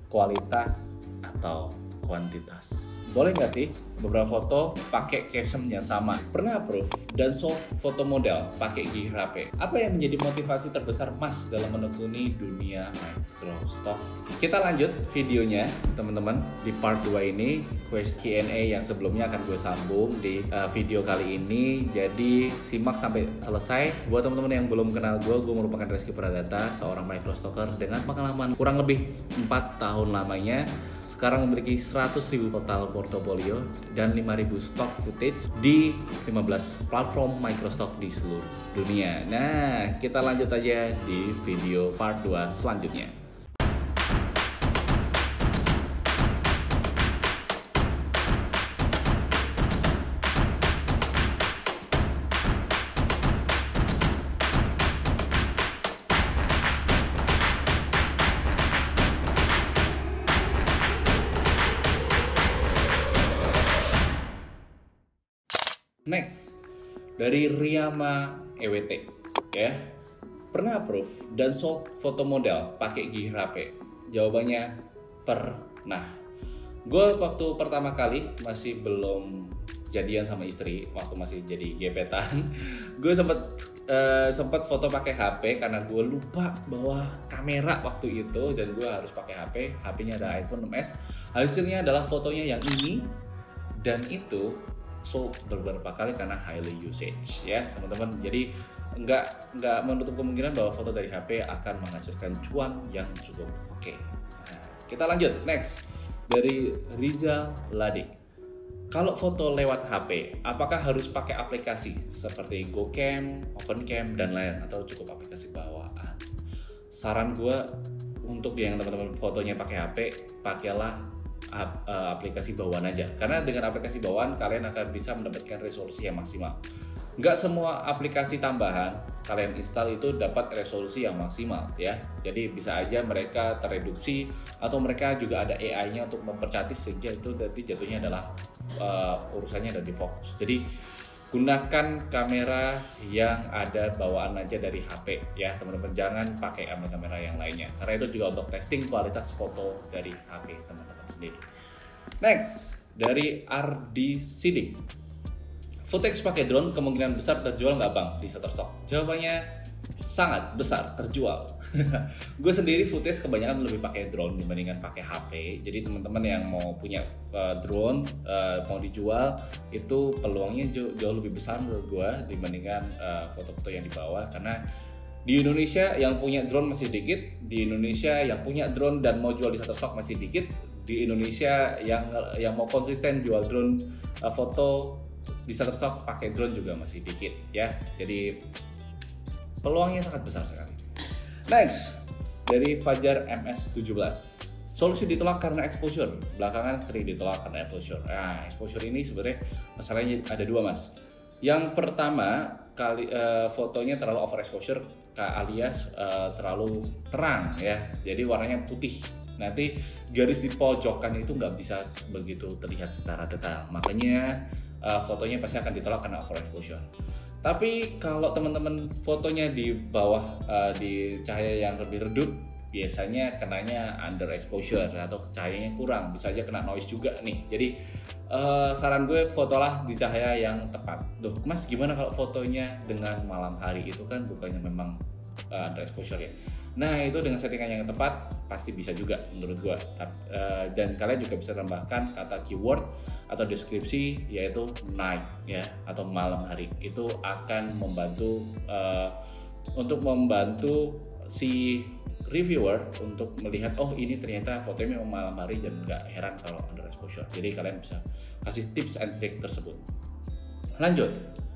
kualitas atau kuantitas? Boleh nggak sih beberapa foto pakai captionnya sama? Pernah approve dan sold foto model pakai Gear HP? Apa yang menjadi motivasi terbesar Mas dalam menekuni dunia microstock? Kita lanjut videonya teman-teman. Di part 2 ini Q&A yang sebelumnya akan gue sambung di video kali ini. Jadi simak sampai selesai. Buat teman-teman yang belum kenal gue merupakan Reski Pradata, seorang microstocker dengan pengalaman kurang lebih 4 tahun lamanya. Sekarang memiliki 100.000 total portofolio dan 5.000 stock footage di 15 platform microstock di seluruh dunia. Nah, kita lanjut aja di video part 2 selanjutnya. Next, dari Riyama EWT, ya. Pernah approve dan sold foto model pakai Gear HP? Jawabannya pernah. Gue waktu pertama kali masih belum jadian sama istri, waktu masih jadi gebetan, gue sempat foto pakai HP karena gue lupa bawa kamera waktu itu dan gue harus pakai HP. HP-nya ada iPhone 6s. Hasilnya adalah fotonya yang ini dan itu sold beberapa kali karena highly usage, ya teman-teman. Jadi nggak menutup kemungkinan bahwa foto dari HP akan menghasilkan cuan yang cukup oke. Nah, kita lanjut next dari Rizal Ladik. Kalau foto lewat HP, apakah harus pakai aplikasi seperti GoCam, OpenCam dan lain atau cukup aplikasi bawaan? Saran gue untuk yang teman-teman fotonya pakai HP, pakailah aplikasi bawaan aja, karena dengan aplikasi bawaan kalian akan bisa mendapatkan resolusi yang maksimal. Nggak semua aplikasi tambahan kalian install itu dapat resolusi yang maksimal, ya. Jadi bisa aja mereka tereduksi atau mereka juga ada AI-nya untuk mempercantik sehingga itu nanti jatuhnya adalah urusannya ada di fokus. Jadi gunakan kamera yang ada bawaan aja dari HP, ya teman-teman. Jangan pakai kamera yang lainnya karena itu juga untuk testing kualitas foto dari HP teman-teman sendiri. Next, dari Ardi Sidik. Footage pakai drone kemungkinan besar terjual nggak bang di Shutterstock? Jawabannya sangat besar terjual. Gue sendiri footage kebanyakan lebih pakai drone dibandingkan pakai HP. Jadi teman-teman yang mau punya drone mau dijual itu peluangnya jauh lebih besar menurut gue dibandingkan foto-foto yang dibawa, karena di Indonesia yang punya drone masih dikit, di Indonesia yang punya drone dan mau jual di Shutterstock masih dikit, di Indonesia yang mau konsisten jual drone foto di Shutterstock pakai drone juga masih dikit, ya. Jadi peluangnya sangat besar sekali. Next, dari Fajar MS17. Solusi ditolak karena exposure. Belakangan sering ditolak karena exposure. Nah, exposure ini sebenarnya masalahnya ada dua, Mas. Yang pertama, fotonya terlalu overexposure alias terlalu terang, ya. Jadi warnanya putih. Nanti garis di pojokan itu nggak bisa begitu terlihat secara detail. Makanya fotonya pasti akan ditolak karena overexposure. Tapi kalau teman-teman fotonya di bawah di cahaya yang lebih redup, biasanya kenanya under exposure atau cahayanya kurang, bisa aja kena noise juga nih. Jadi saran gue fotolah di cahaya yang tepat. Duh, Mas gimana kalau fotonya dengan malam hari? Itu kan bukannya memang under exposure ya. Nah itu dengan settingan yang tepat pasti bisa juga menurut gue. Dan kalian juga bisa tambahkan kata keyword atau deskripsi yaitu night, ya, atau malam hari. Itu akan membantu untuk membantu si reviewer untuk melihat oh ini ternyata fotonya memang malam hari dan nggak heran kalau under exposure. Jadi kalian bisa kasih tips and trick tersebut. Lanjut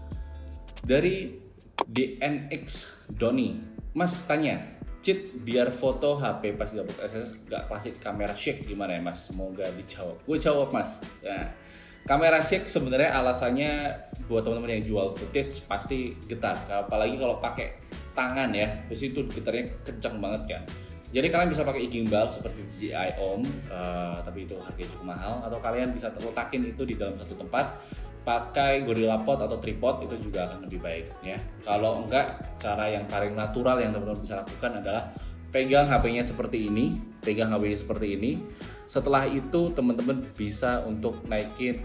dari DNX Doni, Mas tanya, cheat biar foto HP pas dapat SS nggak klasik kamera shake gimana ya Mas? Semoga dijawab. Gue jawab Mas. Nah, kamera shake sebenarnya alasannya buat teman-teman yang jual footage pasti getar, apalagi kalau pakai tangan ya, terus itu getarnya kencang banget kan. Jadi kalian bisa pakai gimbal seperti DJI OM, tapi itu harganya cukup mahal. Atau kalian bisa letakin itu di dalam satu tempat, pakai GorillaPod atau tripod itu juga akan lebih baik ya. Kalau enggak, cara yang paling natural yang teman-teman bisa lakukan adalah pegang HP-nya seperti ini, pegang HP seperti ini. Setelah itu teman-teman bisa untuk naikin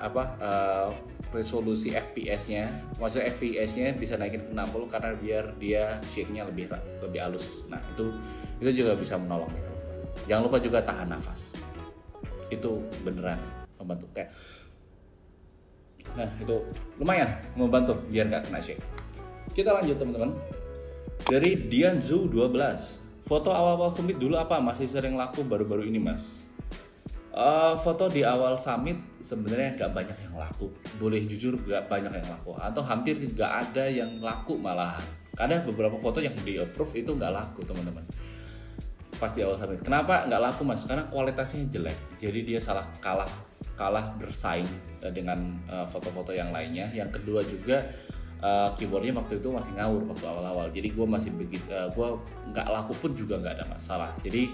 resolusi FPS-nya. Maksudnya FPS-nya bisa naikin ke 60 karena biar dia shake-nya lebih halus. Nah, itu juga bisa menolong itu. Jangan lupa juga tahan nafas. Itu beneran membantu kayak. Nah, itu lumayan membantu biar nggak kena shake. Kita lanjut teman-teman. Dari Dianzu 12. Foto awal-awal summit dulu apa? Masih sering laku baru-baru ini, Mas? Foto di awal summit sebenarnya nggak banyak yang laku. Boleh jujur nggak banyak yang laku. Atau hampir nggak ada yang laku malahan. Ada beberapa foto yang di-approve itu nggak laku, teman-teman. Pas di awal summit. Kenapa nggak laku, Mas? Karena kualitasnya jelek. Jadi dia kalah bersaing dengan foto-foto yang lainnya. Yang kedua juga keywordnya waktu itu masih ngawur waktu awal-awal, jadi gue masih begitu, gue nggak laku pun juga nggak ada masalah. Jadi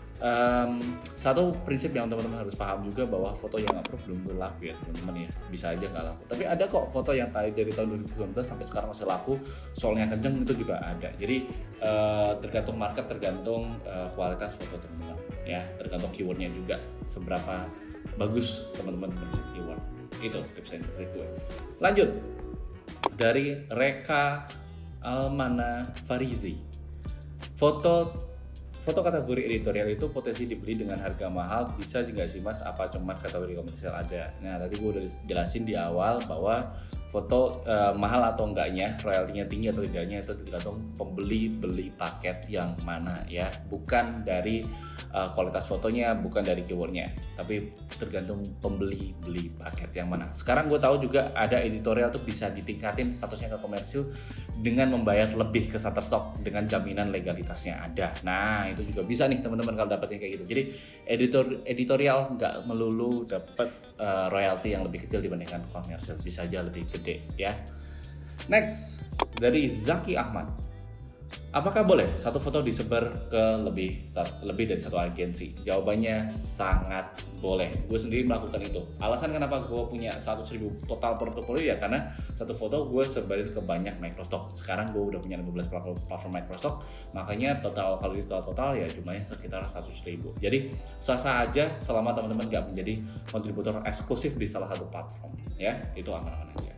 satu prinsip yang teman-teman harus paham juga bahwa foto yang approve belum tentu laku ya teman-teman ya, bisa aja nggak laku. Tapi ada kok foto yang dari tahun 2019 sampai sekarang masih laku, soalnya kenceng, itu juga ada. Jadi tergantung market, tergantung kualitas foto teman-teman ya, tergantung keywordnya juga seberapa bagus teman-teman mengisi keyword. Itu tips dari gue. Lanjut. Dari Reka Almana Farizi. Foto kategori editorial itu potensi dibeli dengan harga mahal, bisa juga sih Mas, apa cuma kategori komersial ada? Nah, tadi gue udah jelasin di awal bahwa foto mahal atau enggaknya, royaltinya tinggi atau tidaknya itu tergantung pembeli beli paket yang mana ya, bukan dari kualitas fotonya, bukan dari keywordnya, tapi tergantung pembeli beli paket yang mana. Sekarang gue tahu juga ada editorial tuh bisa ditingkatin statusnya ke komersil dengan membayar lebih ke Shutterstock dengan jaminan legalitasnya ada. Nah, itu juga bisa nih teman-teman kalau dapetnya kayak gitu. Jadi editorial nggak melulu dapat royalti yang lebih kecil dibandingkan komersil, bisa aja lebih gede ya. Next, dari Zaki Ahmad. Apakah boleh satu foto disebar ke lebih dari satu agensi? Jawabannya sangat boleh. Gue sendiri melakukan itu. Alasan kenapa gue punya 100.000 total portofolio ya karena satu foto gue sebarin ke banyak microstock. Sekarang gue udah punya 15 platform microstock, makanya kalau di total ya jumlahnya sekitar 100.000. Jadi sah-sah aja selama teman-teman gak menjadi kontributor eksklusif di salah satu platform ya, itu aman-aman aja.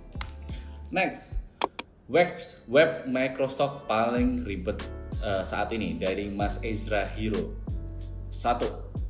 Next, web microstock paling ribet saat ini dari Mas Ezra Hero. 1.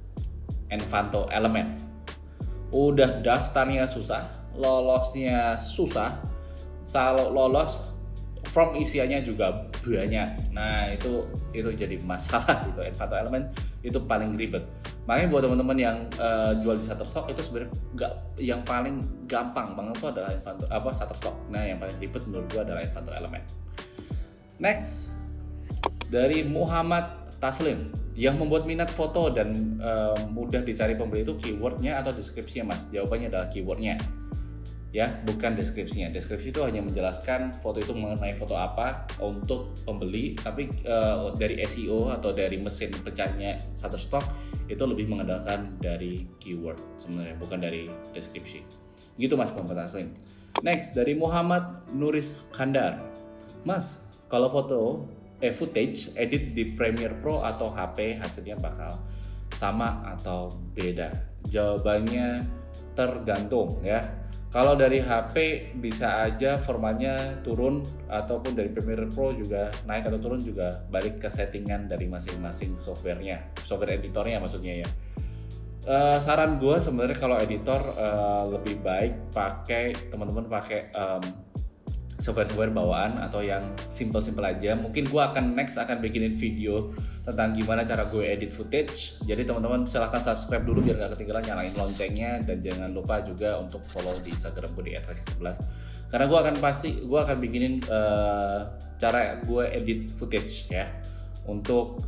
Envato Element. Udah daftarnya susah, lolosnya susah, kalau lolos form isiannya juga banyak. Nah, itu jadi masalah gitu. Envato Element itu paling ribet. Makanya buat teman-teman yang jual di Shutterstock itu sebenarnya yang paling gampang banget itu adalah Shutterstock. Nah, yang paling ribet menurut gua adalah Envato Element. Next, dari Muhammad Taslim, yang membuat minat foto dan mudah dicari pembeli itu keywordnya atau deskripsinya, Mas? Jawabannya adalah keywordnya. Ya, bukan deskripsinya. Deskripsi itu hanya menjelaskan foto itu mengenai foto apa untuk pembeli, tapi dari SEO atau dari mesin pencarinya Shutterstock itu lebih mengandalkan dari keyword sebenarnya, bukan dari deskripsi. Gitu Mas Muhammad Taslim. Next, dari Muhammad Nuris Kandar. Mas, kalau footage edit di Premiere Pro atau HP hasilnya bakal sama atau beda? Jawabannya tergantung ya. Kalau dari HP bisa aja formatnya turun, ataupun dari Premiere Pro juga naik atau turun, juga balik ke settingan dari masing-masing software editornya maksudnya ya. Saran gue sebenarnya kalau editor lebih baik teman-teman pakai software bawaan atau yang simple aja. Mungkin gue akan bikinin video tentang gimana cara gue edit footage. Jadi teman-teman silahkan subscribe dulu biar gak ketinggalan, nyalain loncengnya, dan jangan lupa juga untuk follow di Instagram gue di @rexy11. Karena gue akan bikinin cara gue edit footage ya untuk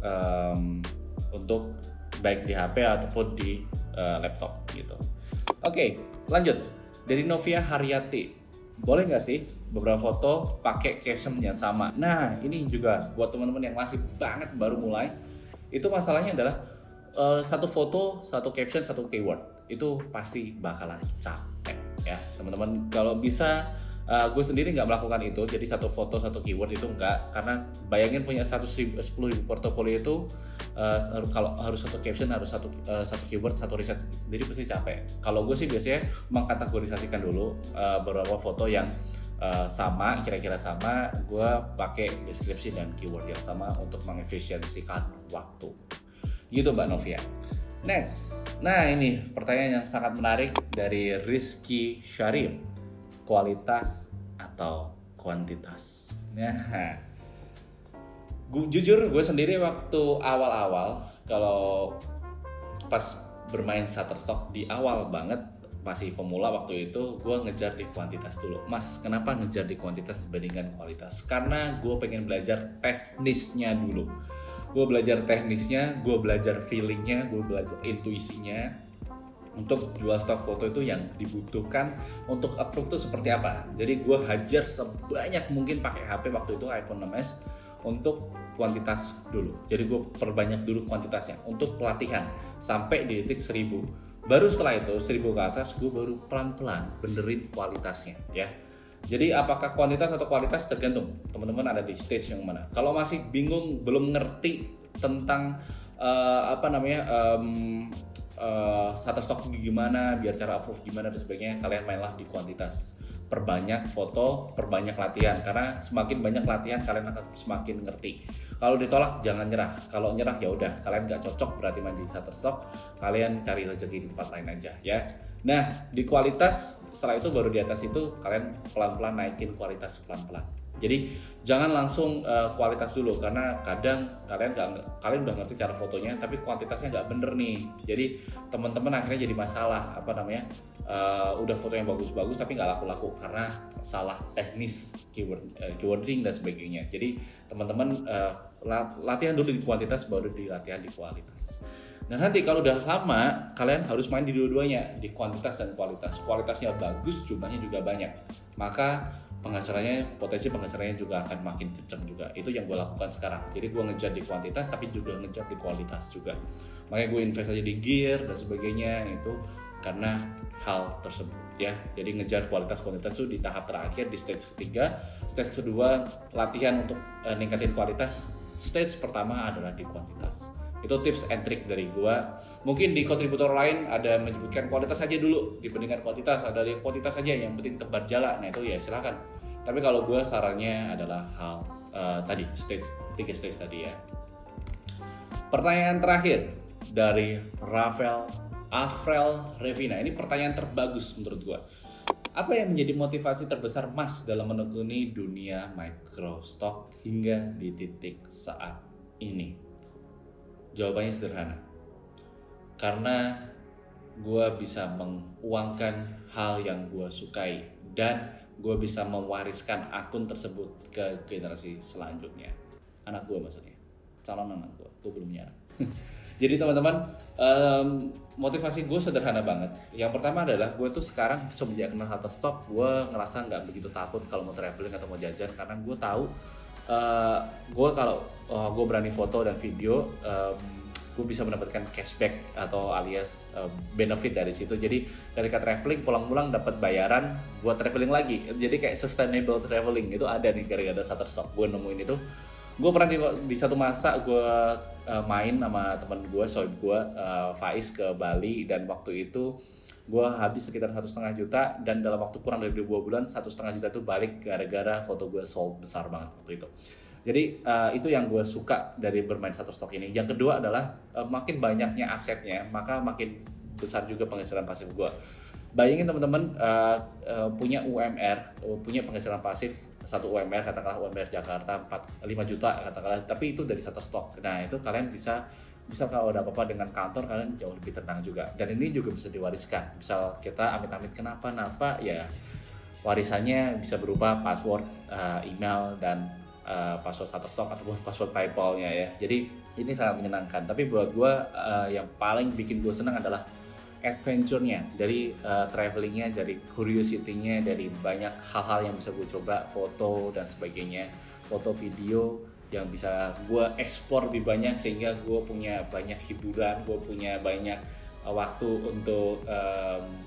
baik di HP ataupun di laptop gitu. Oke, lanjut. Dari Novia Haryati. Boleh nggak sih beberapa foto pakai caption yang sama? Nah, ini juga buat teman-teman yang masih banget baru mulai, itu masalahnya adalah satu foto, satu caption, satu keyword itu pasti bakalan capek ya teman-teman. Kalau bisa Gue sendiri nggak melakukan itu, jadi satu foto satu keyword itu enggak, karena bayangin punya 10.000 portofolio itu kalau harus satu caption, harus satu keyword, satu riset sendiri pasti capek. Kalau gue sih biasanya mengkategorisasikan dulu beberapa foto yang sama, kira-kira sama, gue pakai deskripsi dan keyword yang sama untuk mengefisiensikan waktu. Gitu Mbak Novia. Next, nah ini pertanyaan yang sangat menarik dari Rizky Syarim. Kualitas atau kuantitas? Nah, jujur gue sendiri waktu awal-awal, kalau pas bermain Shutterstock di awal banget, masih pemula waktu itu, gue ngejar di kuantitas dulu. Mas, kenapa ngejar di kuantitas dibandingkan kualitas? Karena gue pengen belajar teknisnya dulu. Gue belajar teknisnya, gue belajar feelingnya, gue belajar intuisinya untuk jual stok foto itu yang dibutuhkan untuk approve itu seperti apa. Jadi gue hajar sebanyak mungkin pakai HP waktu itu iPhone 6s untuk kuantitas dulu. Jadi gue perbanyak dulu kuantitasnya untuk pelatihan sampai di titik 1000. Baru setelah itu 1000 ke atas gue baru pelan-pelan benerin kualitasnya ya. Jadi apakah kuantitas atau kualitas tergantung teman-teman ada di stage yang mana. Kalau masih bingung, belum ngerti tentang Shutterstock gimana, biar cara approve gimana dan sebagainya, kalian mainlah di kuantitas. Perbanyak foto, perbanyak latihan, karena semakin banyak latihan kalian akan semakin ngerti. Kalau ditolak jangan nyerah. Kalau nyerah ya udah, kalian nggak cocok berarti main di Shutterstock, kalian cari rezeki di tempat lain aja ya. Nah, di kualitas setelah itu baru di atas itu kalian pelan-pelan naikin kualitas pelan-pelan. Jadi jangan langsung kualitas dulu, karena kadang kalian udah ngerti cara fotonya tapi kuantitasnya nggak bener nih. Jadi teman-teman akhirnya jadi masalah udah foto yang bagus-bagus tapi nggak laku-laku karena salah teknis keywording dan sebagainya. Jadi teman-teman latihan dulu di kuantitas baru dilatihan di kualitas. Nah nanti kalau udah lama kalian harus main di dua-duanya, di kuantitas dan kualitas. Kualitasnya bagus, jumlahnya juga banyak, maka potensi penghasilannya juga akan makin kenceng juga. Itu yang gue lakukan sekarang. Jadi gue ngejar di kuantitas tapi juga ngejar di kualitas juga. Makanya gue investasi di gear dan sebagainya itu karena hal tersebut ya. Jadi ngejar kualitas itu di tahap terakhir, di stage ketiga. Stage kedua latihan untuk ningkatin kualitas. Stage pertama adalah di kuantitas. Itu tips and trick dari gua. Mungkin di kontributor lain ada menyebutkan kualitas saja dulu dibandingkan kuantitas, ada di kuantitas saja yang penting tebar jala. Nah itu ya silakan. Tapi kalau gua sarannya adalah hal tadi tiga stage tadi ya. Pertanyaan terakhir dari Afrel Revina. Ini pertanyaan terbagus menurut gua. Apa yang menjadi motivasi terbesar Mas dalam menekuni dunia microstock hingga di titik saat ini? Jawabannya sederhana. Karena gue bisa menguangkan hal yang gue sukai dan gue bisa mewariskan akun tersebut ke generasi selanjutnya. Anak gue maksudnya, calon anak gue belum punya anak. Jadi teman-teman, motivasi gue sederhana banget. Yang pertama adalah gue tuh sekarang semenjak kenal Shutterstock, gue ngerasa nggak begitu takut kalau mau traveling atau mau jajan, karena gue tahu kalau gue berani foto dan video, gue bisa mendapatkan cashback atau alias benefit dari situ. Jadi ketika traveling pulang-pulang dapat bayaran buat traveling lagi. Jadi kayak sustainable traveling itu ada nih gara-gara Shutterstock. Gue nemuin itu. Gue pernah di satu masa gue main sama teman gue, sohib gue, Faiz ke Bali, dan waktu itu gue habis sekitar 1,5 juta, dan dalam waktu kurang dari 2 bulan 1,5 juta itu balik gara-gara foto gue sold besar banget waktu itu. Jadi itu yang gue suka dari bermain Shutterstock ini. Yang kedua adalah makin banyaknya asetnya, maka makin besar juga penghasilan pasif gue. Bayangin teman-teman punya UMR, punya penghasilan pasif satu UMR, katakanlah UMR Jakarta 5 juta katakanlah, tapi itu dari Shutterstock. Nah itu kalian bisa kalau ada apa-apa dengan kantor, kalian jauh lebih tenang juga. Dan ini juga bisa diwariskan. Misal kita amit-amit kenapa-napa, ya warisannya bisa berupa password, email, dan password Shutterstock ataupun password PayPal-nya ya. Jadi ini sangat menyenangkan. Tapi buat gue yang paling bikin gue senang adalah adventure-nya, dari travelingnya, dari curiosity-nya, dari banyak hal-hal yang bisa gue coba, foto dan sebagainya, foto video yang bisa gue ekspor lebih banyak sehingga gue punya banyak hiburan, gue punya banyak waktu untuk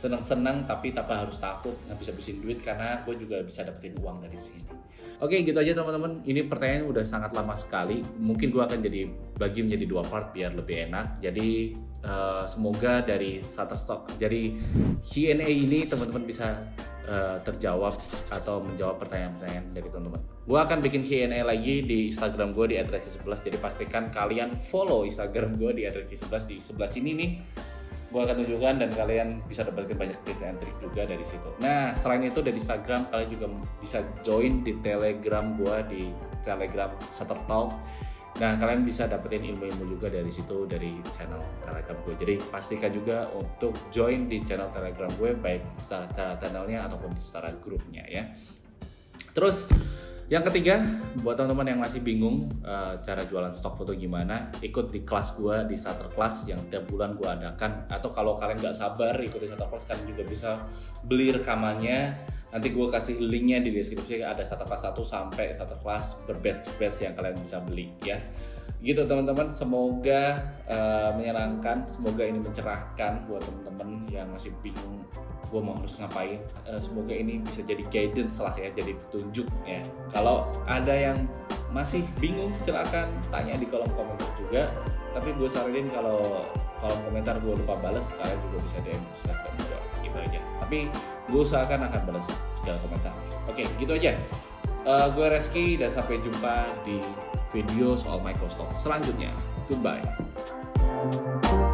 senang-senang tapi tanpa harus takut ngabis-habisin duit, karena gue juga bisa dapetin uang dari sini. Oke, gitu aja teman-teman. Ini pertanyaan udah sangat lama sekali. Mungkin gue akan bagi menjadi 2 part biar lebih enak. Jadi semoga dari Shutterstock, jadi Q&A ini teman-teman bisa terjawab atau menjawab pertanyaan-pertanyaan dari teman-teman. Gue akan bikin Q&A lagi di Instagram gue di @reski11. Jadi pastikan kalian follow Instagram gue di @reski11. Di sebelah sini nih gue akan tunjukkan, dan kalian bisa dapatkan banyak tips and trik juga dari situ. Nah, selain itu dari Instagram, kalian juga bisa join di Telegram gue, di Telegram Shuttertalk. Nah, kalian bisa dapetin ilmu-ilmu juga dari situ, dari channel Telegram gue. Jadi pastikan juga untuk join di channel Telegram gue, baik secara channelnya ataupun secara grupnya ya. Terus yang ketiga, buat teman-teman yang masih bingung cara jualan stok foto gimana, ikut di kelas gue di Shutter Class yang tiap bulan gue adakan. Atau kalau kalian nggak sabar ikut di Shutter Class, kalian juga bisa beli rekamannya. Nanti gue kasih linknya di deskripsi, ada Shutter Class 1 sampai Shutter Class berbatch-batch yang kalian bisa beli ya. Gitu teman-teman, semoga menyenangkan, semoga ini mencerahkan buat teman-teman yang masih bingung gue mau harus ngapain. Semoga ini bisa jadi guidance lah ya, jadi petunjuk ya. Kalau ada yang masih bingung silakan tanya di kolom komentar juga. Tapi gue saranin kalau kolom komentar gue lupa balas, kalian juga bisa DM Instagram juga, gitu aja. Tapi gue usahakan akan balas segala komentar. Oke, gitu aja. Gue Reski dan sampai jumpa di video soal microstock selanjutnya. Goodbye.